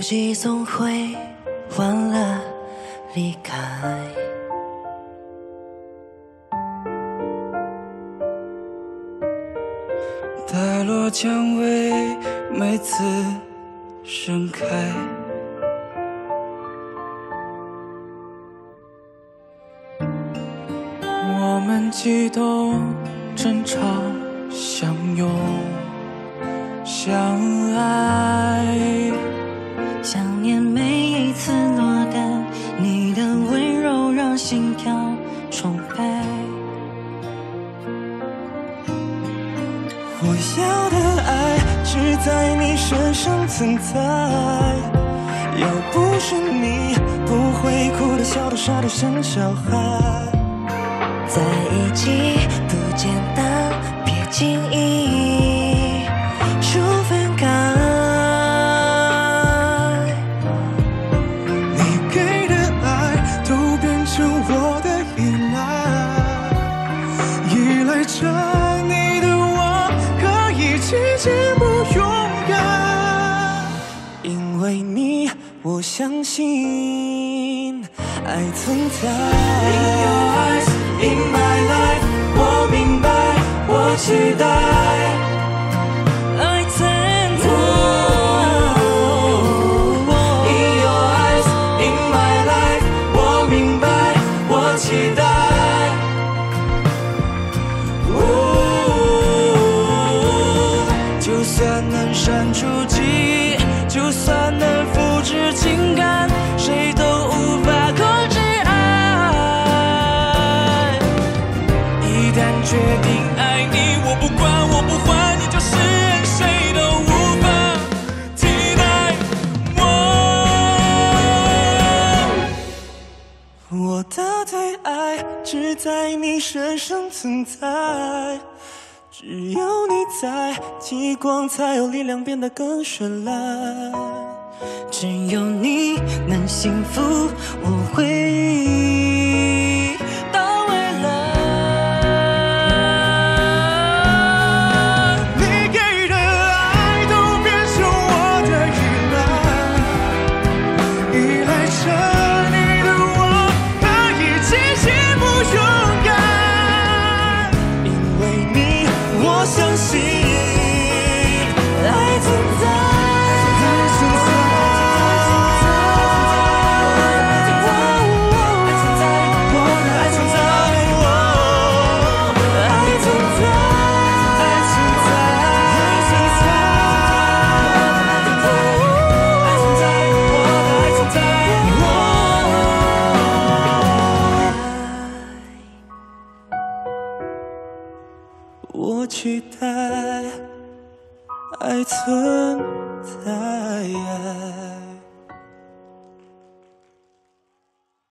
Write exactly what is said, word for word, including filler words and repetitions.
己总会晚了离开。 带落蔷薇每次盛开，我们激动争吵相拥相爱， 想念每一次落单，你的温柔让心跳崇拜。 我要的爱只在你身上存在，要不是你，不会哭的笑的傻的像小孩。 在一起不简单，别轻易说分开。 你给的爱都变成我的依赖，依赖着你的我可以去节目勇敢，因为你我相信爱存在。In your eyes, in my life， 我明白，我期待爱存在。 In your eyes, in my life， 我明白，我期待。就算能删除记忆，就算能复制情感，谁都无法控制爱。一旦决定爱你，我不管，我不换，你就是人，谁都无法替代我。我的对爱只在你身上存在，只有你在，极光才有力量变得更绚烂。 只有你能幸福，我会到未来。 你给的爱都变成我的依赖，依赖着你的我可以去节目勇敢，因为你我相信爱存在。我期待爱存在。